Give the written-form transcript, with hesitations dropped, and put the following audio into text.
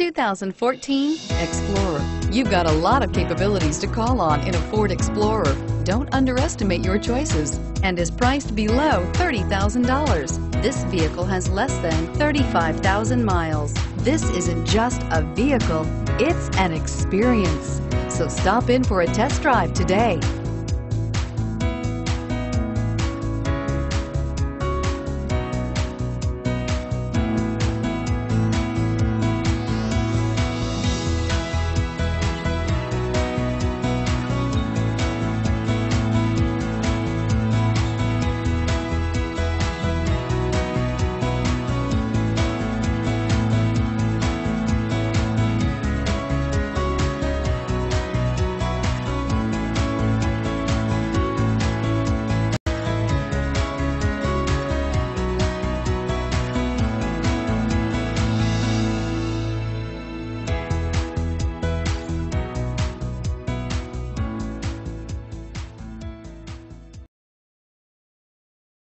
2014 Explorer. You've got a lot of capabilities to call on in a Ford Explorer. Don't underestimate your choices and is priced below $30,000. This vehicle has less than 35,000 miles. This isn't just a vehicle, it's an experience. So stop in for a test drive today.